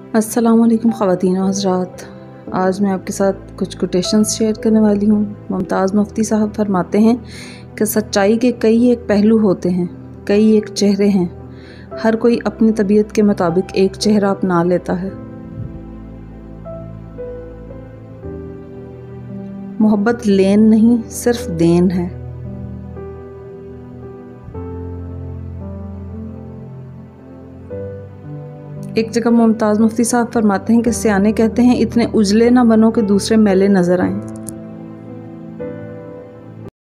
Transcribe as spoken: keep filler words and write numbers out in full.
अस्सलाम वालेकुम ख़वातीन व हज़रात। आज मैं आपके साथ कुछ कोटेशंस शेयर करने वाली हूँ। मुमताज़ मुफ्ती साहब फरमाते हैं कि सच्चाई के कई एक पहलू होते हैं, कई एक चेहरे हैं। हर कोई अपनी तबीयत के मुताबिक एक चेहरा अपना लेता है। मोहब्बत लेन नहीं, सिर्फ देन है। एक जगह मुमताज़ मुफ्ती साहब फरमाते हैं कि सियाने कहते हैं, इतने उजले ना बनो कि दूसरे मैले नज़र आएं।